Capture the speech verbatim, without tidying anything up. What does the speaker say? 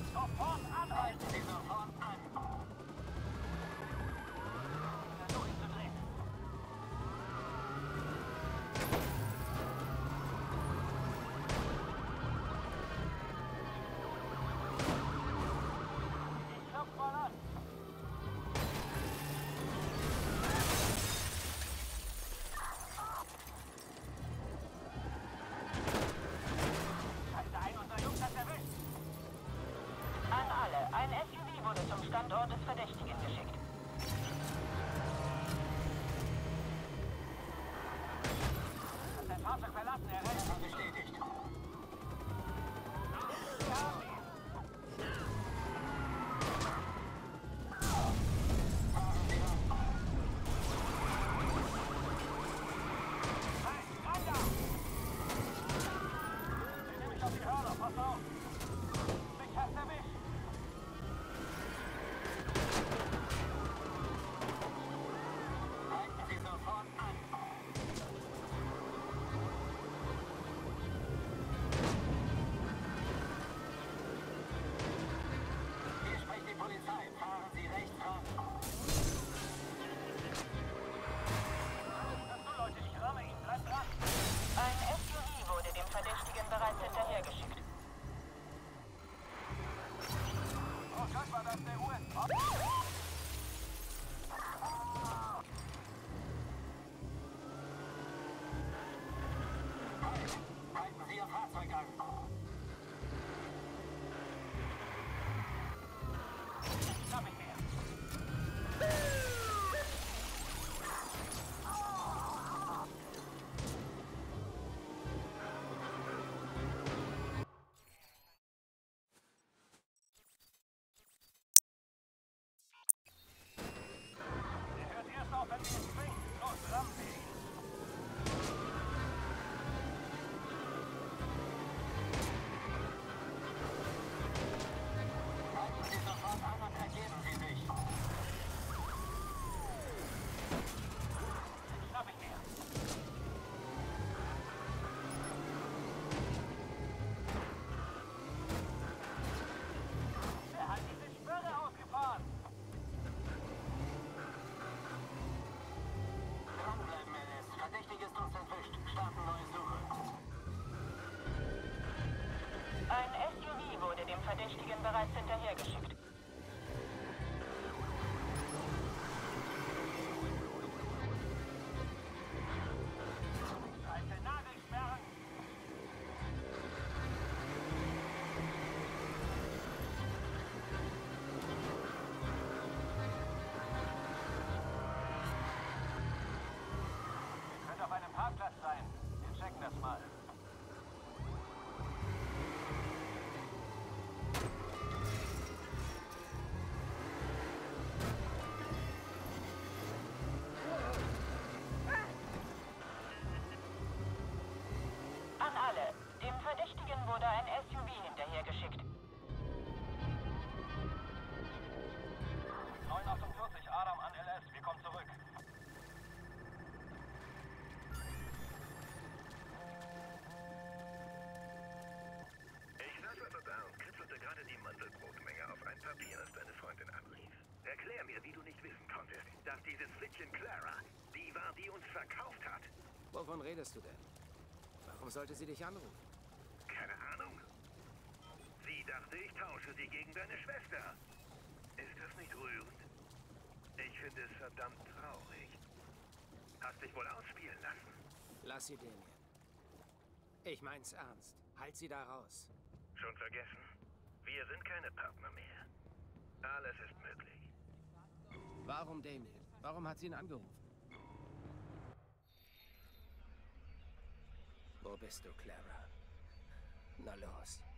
Sofort an! Halten Sie sofort an! Versuch ihn zu drehen. Ich klopf mal an. Ein S U V wurde zum Standort des Verdächtigen geschickt. Hat sein Fahrzeug verlassen, er rennt. Bestätigt. Wir haben ihn. Hey, rein da! Ich nehme mich auf die Hörner, pass auf! Mich hast erwischt! Bereits hinterhergeschickt. Oh Gott, war das der U S A? Halten Sie Ihr Fahrzeug an. Schnapp ich mir. Ein S U V wurde dem Verdächtigen bereits hinterhergeschickt. Alte Nagelsperren! Ihr könnt auf einem Parkplatz sein. Wir checken das mal. An alle. Dem Verdächtigen wurde ein S U V hinterhergeschickt. neun achtundvierzig, Adam an L S. Wir kommen zurück. Ich saß also da und kritzelte gerade die Mandelbrotmenge auf ein Papier, als deine Freundin anrief. Erklär mir, wie du nicht wissen konntest, dass dieses Flittchen Clara die war, die uns verkauft hat. Wovon redest du denn? Warum sollte sie dich anrufen? Keine Ahnung. Sie dachte, ich tausche sie gegen deine Schwester. Ist das nicht rührend? Ich finde es verdammt traurig. Hast dich wohl ausspielen lassen. Lass sie, Damien. Ich mein's ernst. Halt sie da raus. Schon vergessen? Wir sind keine Partner mehr. Alles ist möglich. Warum, Damien? Warum hat sie ihn angerufen? Wo bist du, Clara? Na los.